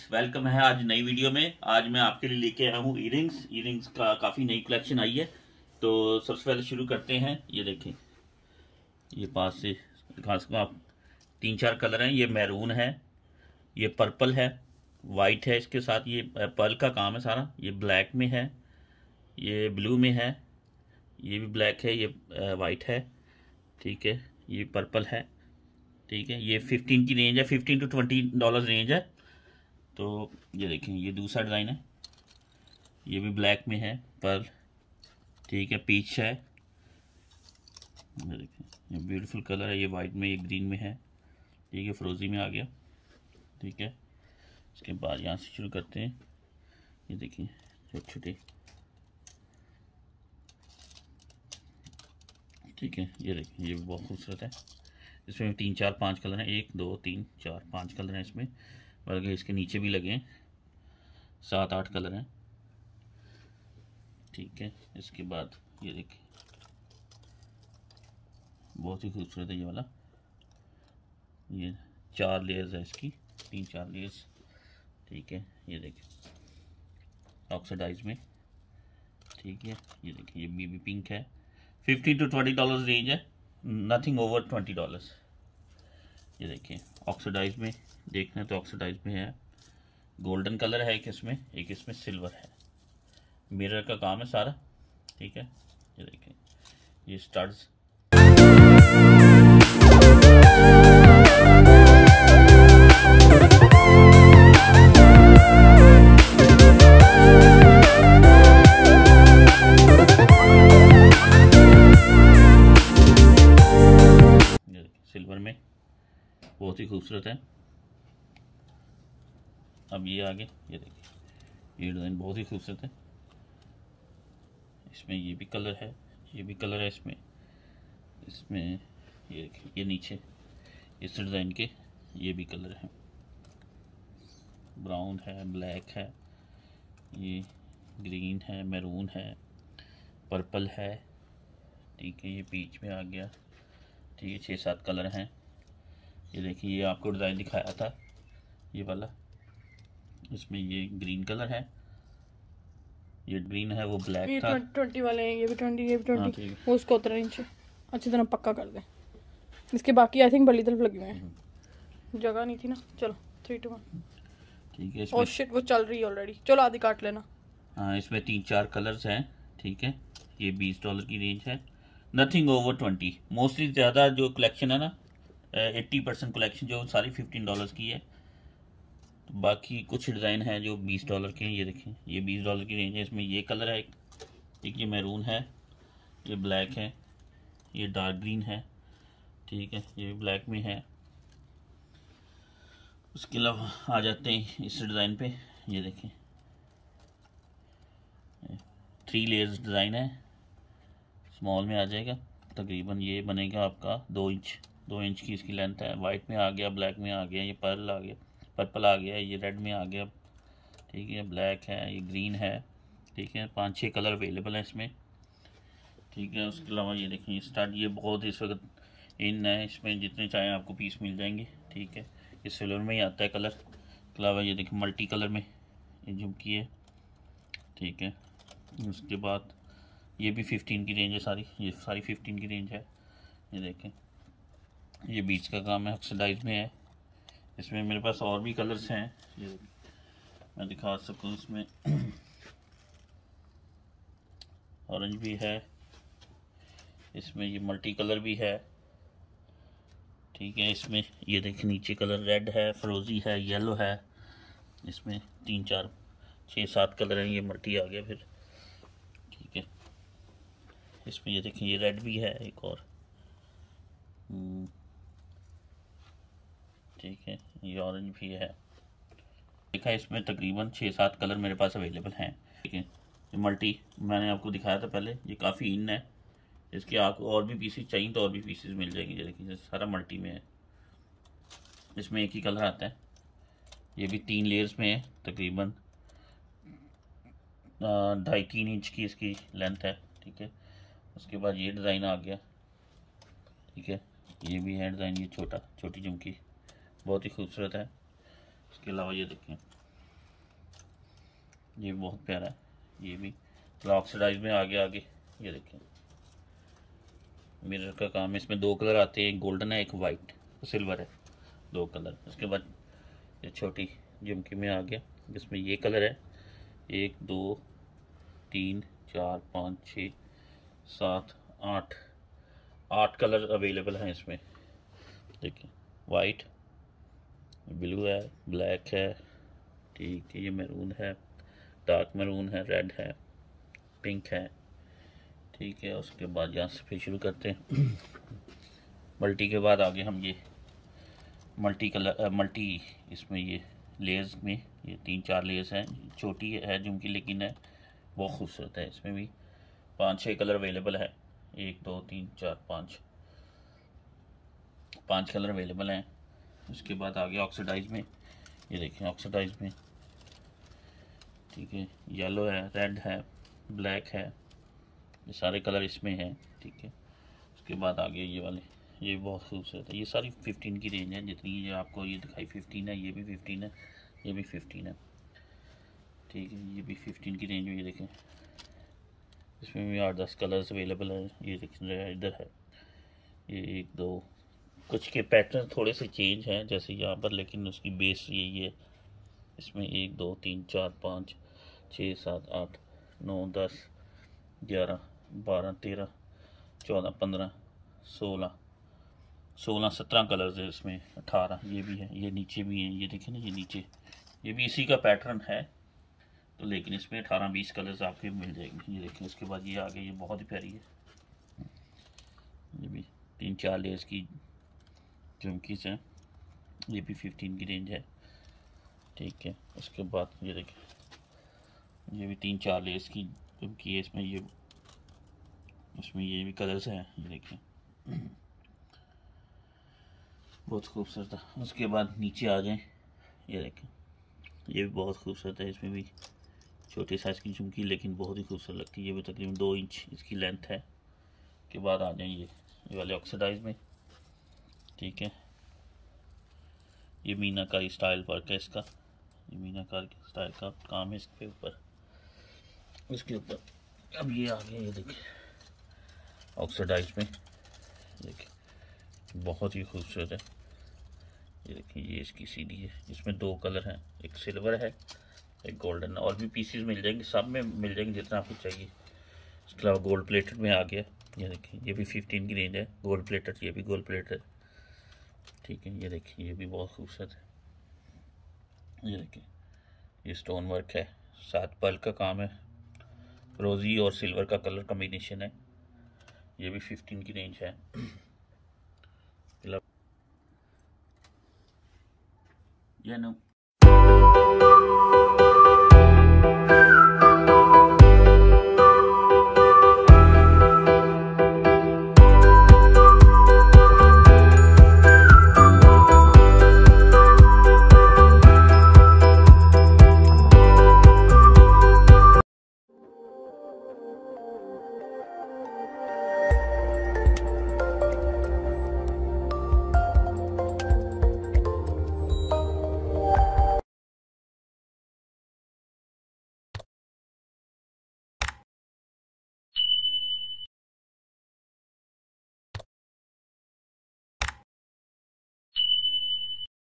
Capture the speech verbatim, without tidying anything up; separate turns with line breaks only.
Welcome है आज नई वीडियो में। आज मैं आपके लिए लेके आया हूँ ईयरिंग्स। ईयरिंग्स का काफ़ी नई कलेक्शन आई है, तो सबसे पहले शुरू करते हैं। ये देखें, ये पास से दिखा सकूँ आप, तीन चार कलर हैं। ये मैरून है, ये पर्पल है, वाइट है, इसके साथ ये पर्ल का काम है सारा। ये ब्लैक में है, ये ब्लू में है, ये भी ब्लैक है, ये वाइट है, ठीक है, ये पर्पल है, ठीक है। ये फिफ्टीन की रेंज है, fifteen to twenty dollar range है। तो ये देखें, ये दूसरा डिज़ाइन है, ये भी ब्लैक में है, पर्ल, ठीक है, पीच है। ये देखें, ये ब्यूटीफुल कलर है, ये वाइट में, ये ग्रीन में है, ठीक है, फ्रोजी में आ गया, ठीक है। इसके बाद यहाँ से शुरू करते हैं। ये देखिए छोटे छोटे, ठीक है, ये देखिए, ये भी बहुत खूबसूरत है। इसमें तीन चार पांच कलर हैं, एक दो तीन चार पांच कलर हैं इसमें, बल्कि इसके नीचे भी लगे हैं, सात आठ कलर हैं, ठीक है। इसके बाद ये देखिए, बहुत ही खूबसूरत है ये वाला। ये चार लेयर्स है इसकी, तीन चार लेयर्स, ठीक है। ये देखिए ऑक्सीडाइज में, ठीक है। ये देखिए, ये बेबी पिंक है, fifty to twenty dollar range है, नथिंग ओवर ट्वेंटी डॉलर्स। ये देखिए ऑक्सीडाइज में देखना तो ऑक्सीडाइज में है, गोल्डन कलर है एक इसमें, एक इसमें सिल्वर है, मिरर का काम है सारा, ठीक है। ये देखिए, ये स्टड्स, सिल्वर में बहुत ही खूबसूरत है। अब ये आगे, ये देखिए, ये डिज़ाइन बहुत ही खूबसूरत है। इसमें ये भी कलर है, ये भी कलर है इसमें, इसमें ये देखिए, ये नीचे इस डिज़ाइन के ये भी कलर हैं, ब्राउन है, ब्लैक है, ये ग्रीन है, मैरून है, पर्पल है, ठीक है, ये पीच में आ गया, ठीक है। छः सात कलर हैं। ये देखिए, ये आपको डिज़ाइन दिखाया था ये वाला, इसमें ये ग्रीन कलर है, ये ग्रीन है, वो ब्लैक
ये
था।
ट्वेंटी वाले हैं, ये भी ट्वेंटी, ये भी ट्वेंटी।
हाँ,
वो उसको उतरा नीचे अच्छी तरह पक्का कर दें। इसके बाकी आई थिंक बड़ी तरफ लगे हुए हैं, जगह नहीं थी ना। चलो थ्री टू वन,
ठीक है।
ओह शिट, वो चल रही है ऑलरेडी, चलो आधी काट लेना।
हाँ, इसमें तीन चार कलर्स हैं, ठीक है। ये बीस डॉलर की रेंज है, नथिंग ओवर ट्वेंटी। मोस्टली ज़्यादा जो कलेक्शन है ना, एट्टी परसेंट कलेक्शन जो सारी फिफ्टीन डॉलर्स की है। तो बाकी कुछ डिज़ाइन है जो बीस डॉलर के हैं। ये देखें, ये बीस डॉलर की रेंज है। इसमें ये कलर है, एक ये मैरून है, ये ब्लैक है, ये डार्क ग्रीन है, ठीक है, ये ब्लैक में है। उसके अलावा आ जाते हैं इस डिज़ाइन पे। ये देखें, थ्री लेयर्स डिज़ाइन है, स्मॉल में आ जाएगा, तकरीबन ये बनेगा आपका दो इंच दो इंच की इसकी लेंथ है। वाइट में आ गया, ब्लैक में आ गया, ये पर्ल आ गया, पर्पल आ गया, ये रेड में आ गया, ठीक है, ब्लैक है, ये ग्रीन है, ठीक है। पाँच छः कलर अवेलेबल हैं इसमें, ठीक है। उसके अलावा ये देखें, ये स्टार्ट, ये बहुत इस वक्त इन है, इसमें जितने चाहें आपको पीस मिल जाएंगे, ठीक है। ये सिल्वर में ही आता है कलर। उसके अलावा ये देखें, मल्टी कलर में ये झुमकी है, ठीक है। उसके बाद ये भी फिफ्टीन की रेंज है सारी, ये सारी फिफ्टीन की रेंज है। ये देखें, ये बीच का काम है, ऑक्सीडाइज में है। इसमें मेरे पास और भी कलर्स हैं, ये मैं दिखा सकूँ। इसमें ऑरेंज भी है, इसमें ये मल्टी कलर भी है, ठीक है। इसमें ये देखें, नीचे कलर रेड है, फ्रोजी है, येलो है। इसमें तीन चार छः सात कलर हैं, ये मल्टी आ गया फिर, ठीक है। इसमें ये देखें, ये रेड भी है एक और, ठीक है, ये ऑरेंज भी है। देखा, इसमें तकरीबन छः सात कलर मेरे पास अवेलेबल हैं, ठीक है। ये मल्टी मैंने आपको दिखाया था पहले, ये काफ़ी इन है। इसके आपको और भी पीसेस चाहिए तो और भी पीसेस मिल जाएंगे। देखिए, सारा मल्टी में है, इसमें एक ही कलर आता है। ये भी तीन लेयर्स में है, तकरीबन ढाई तीन इंच की इसकी लेंथ है, ठीक है। उसके बाद ये डिज़ाइन आ गया, ठीक है, ये भी है डिज़ाइन, ये छोटा छोटी झुमकी बहुत ही खूबसूरत है। इसके अलावा ये देखें, ये भी बहुत प्यारा है। ये भी ऑक्सीडाइज में आगे आगे ये देखें मिरर का काम है। इसमें दो कलर आते हैं, एक गोल्डन है एक वाइट सिल्वर है, दो कलर। उसके बाद ये छोटी झुमकी में आ गया जिसमें ये कलर है, एक दो तीन चार पाँच छः सात आठ आठ कलर अवेलेबल हैं इसमें। देखिए वाइट, ब्लू है, ब्लैक है, ठीक है, ये मैरून है, डार्क मैरून है, रेड है, पिंक है, ठीक है। उसके बाद यहाँ से फिर शुरू करते हैं मल्टी के बाद आगे हम ये मल्टी कलर मल्टी इसमें ये लेयर्स में ये तीन चार लेयर्स हैं। छोटी है झुमकी लेकिन है बहुत खूबसूरत है। इसमें भी पाँच छः कलर अवेलेबल है, एक दो तीन चार पाँच पाँच कलर अवेलेबल हैं। उसके बाद आगे ऑक्सीडाइज में ये देखें ऑक्सीडाइज में, ठीक है, येलो है, रेड है, ब्लैक है, ये सारे कलर इसमें हैं, ठीक है। उसके बाद आगे ये वाले ये बहुत खूबसूरत है। ये सारी फिफ्टीन की रेंज है, जितनी ये आपको ये दिखाई फिफ्टीन है, ये भी फिफ्टीन है, ये भी फिफ्टीन है, ठीक है। ये भी फिफ्टीन की रेंज में ये देखें इसमें भी आठ दस कलर्स अवेलेबल है। ये देखें इधर है ये एक दो, कुछ के पैटर्न थोड़े से चेंज हैं जैसे यहाँ पर, लेकिन उसकी बेस यही है। इसमें एक दो तीन चार पाँच छः सात आठ नौ दस ग्यारह बारह तेरह चौदह पंद्रह सोलह सोलह सत्रह कलर्स है इसमें, अठारह ये भी है, ये नीचे भी हैं, ये देखें ना, ये नीचे ये भी इसी का पैटर्न है तो, लेकिन इसमें अठारह बीस कलर्स आपके मिल जाएंगे। ये देखें उसके बाद ये आगे ये बहुत ही प्यारी है, ये भी तीन चार लेयर्स की झुमकीस हैं, ये भी फिफ्टीन की रेंज है, ठीक है। उसके बाद ये देखें ये भी तीन चार लेयर्स की झुमकी है, इसमें ये इसमें ये भी कलर्स हैं, ये देखें बहुत खूबसूरत है। उसके बाद नीचे आ जाएं, ये देखें ये भी बहुत खूबसूरत है। इसमें भी छोटे साइज़ की झुमकी लेकिन बहुत ही खूबसूरत लगती है। ये भी तकरीबन दो इंच इसकी लेंथ है। के बाद आ जाएं ये ये वाले ऑक्सीडाइज में, ठीक है। ये मीनाकारी स्टाइल वर्क है इसका, ये मीनाकारी स्टाइल का काम है इसके ऊपर। इसके ऊपर अब ये आ गया, ये देखिए ऑक्सीडाइज में, देखिए बहुत ही खूबसूरत है। ये देखिए ये इसकी सीढ़ी है, इसमें दो कलर हैं, एक सिल्वर है एक गोल्डन। और भी पीसीज मिल जाएंगे, सब में मिल जाएंगे जितना आपको चाहिए। इसके अलावा गोल्ड प्लेटेड में आ गया, ये देखिए ये भी फिफ्टीन की रेंज है, गोल्ड प्लेटेड, ये भी गोल्ड प्लेटेड, ठीक है। ये देखिए ये भी बहुत खूबसूरत है। ये देखिए ये स्टोन वर्क है, सात पर्ल का काम है, रोजी और सिल्वर का कलर कॉम्बिनेशन है। ये भी फिफ्टीन की रेंज है। ये नो